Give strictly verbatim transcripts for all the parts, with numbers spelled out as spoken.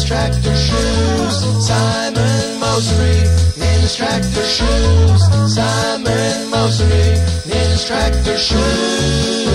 tractor shoes. Simon Mosery in his tractor shoes. Simon Mosery in his tractor shoes.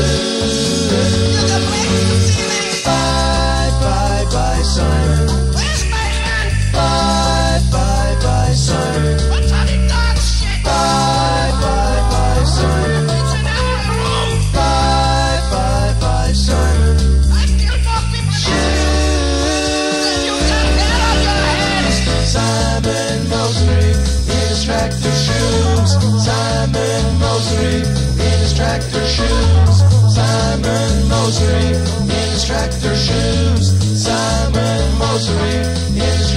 Bye, bye, bye, Simon. Where's my hand? Bye, bye, bye, Simon. What's all the dog shit? Bye, bye, bye, Simon. It's an hour room. Bye, bye, bye, Simon. I still know people shoes. You got hair on your head. Simon Mosery in his tractor shoes. Simon Mosery in his tractor shoes. Simon Mosery in his tractor shoes. Simon Mosery in his